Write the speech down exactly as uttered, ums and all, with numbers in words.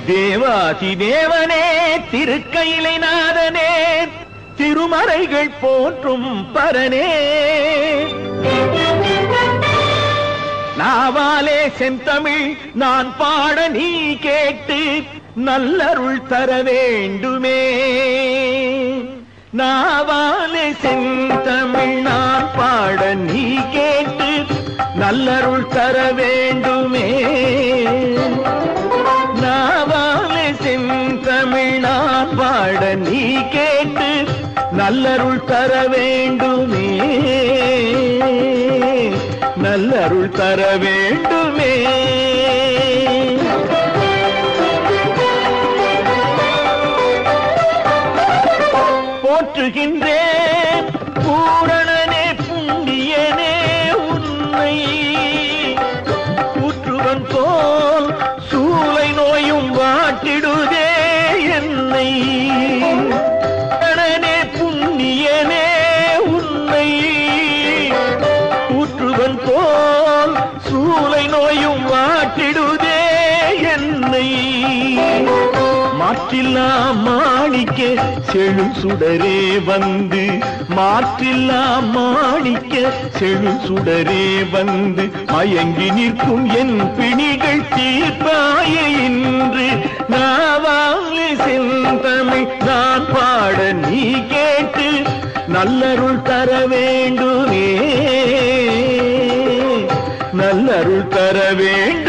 தேவாதி தேவனே திருக்கையிலை நாதனே திருமறைகள் போற்றும் பரனே நாவாலே செந்தமிழ் நான் பாட நீ கேட்டு நல்லருள் தர வேண்டுமே நாவாலே செந்தமிழ் நான் பாட நீ கேட்டு நல்லருள் தர வேண்டுமே நாவாலே செந்தமிழ் நான் பாட நீ கேட்டு நல்லருள் தர வேண்டுமே நல்லருள் தர வேண்டுமே போற்றுகின்றேன் பூரணனே புண்ணியனே உன்னை ஊற்றுவன் போல் சூளை நோயும் வாட்டிடுதே என்னை பூரணனே புண்ணியனே உன்னை ஊற்றுவன் போல் சூளை நோயும் வாட்டிடுதே என்னை மாற்றில்லா மாணிக்க செழும் சுடரே வந்து மாற்றில்லா மாணிக்க செழும் சுடரே வந்து மயங்கி நிற்கும் என் பிணிகள் தீர்ப்பாய இன்று நாவாலே செந்தமிழ் நான் பாட நீ கேட்டு நல்லருள் தர வேண்டுமே நல்லருள் தர வேண்டும்